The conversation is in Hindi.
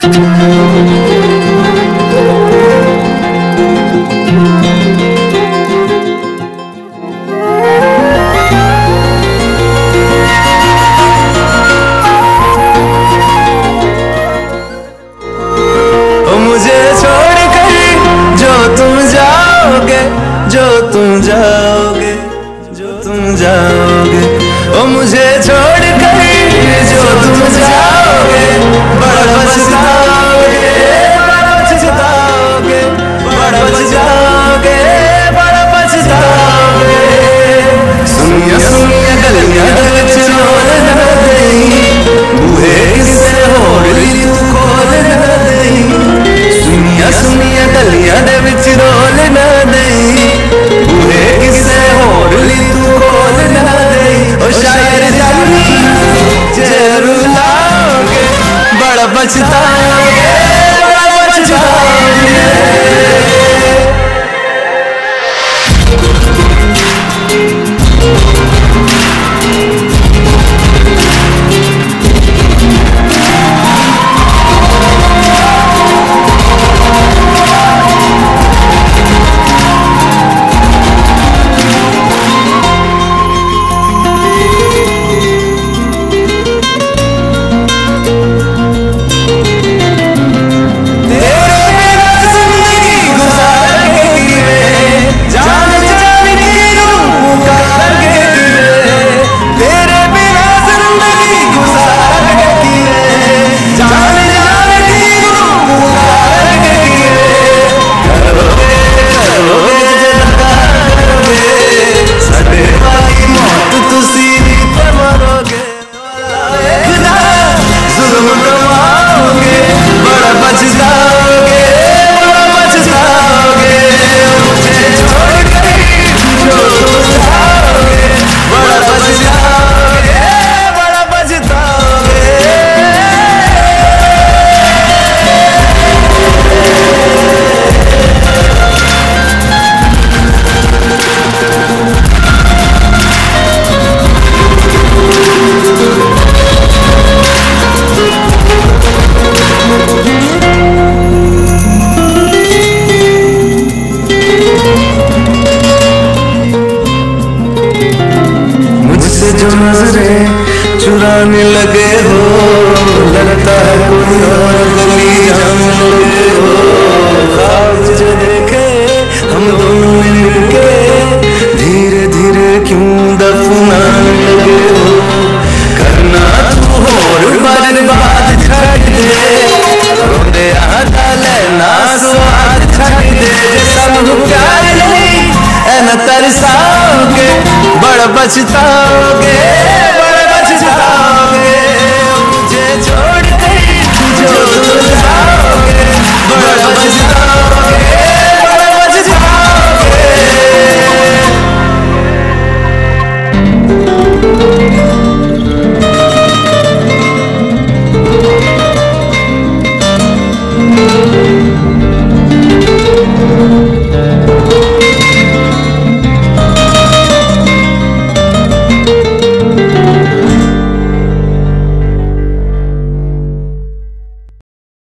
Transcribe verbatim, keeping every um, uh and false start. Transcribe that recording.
मुझे छोड़कर जो तुम जाओगे, जो तुम जाओगे, जो तुम जाओगे, ओ मुझे छोड़कर जो तुम जाओगे, बड़ा पछताओगे, बड़ा पछताओगे, बड़ा पछताओगे, बड़ा पछताओगे। सुनिया सुनिया गलियां विच रोल ना देई, बूहे किसे होर ली तू खोल ना देई। सुनिया सुनिया गलियां दे विच रोल ना देई, बूहे किसे होर ली तू खोल ना देई। ओ शायर जानी जरूर लाओगे, बड़ा पछताओगे, बड़ा पछताओगे। जो नजरें चुराने लगे हो, लगता है कोई और गली हम लगे हो। ख्वाब जो देखे हम दोनों मिलके, धीरे धीरे क्यों दफनाने लगे हो। करना तू होर बर्बाद छड़ दे, रोंदे आदा लेना स्वाद छड़ दे। सब प्यार नहीं ऐ न तरसाओगे, बड़ा पछताओगे,